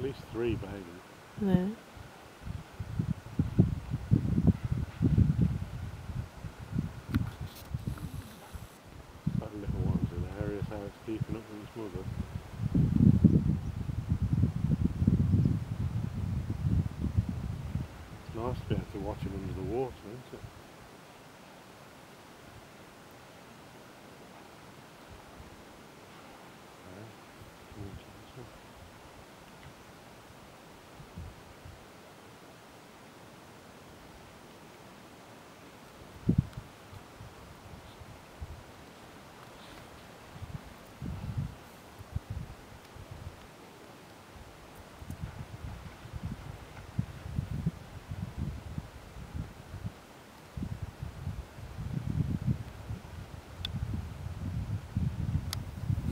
At least 3 babies. Yeah. That little one's hilarious how it's keeping up with its mother. It's nice to be able to watch him under the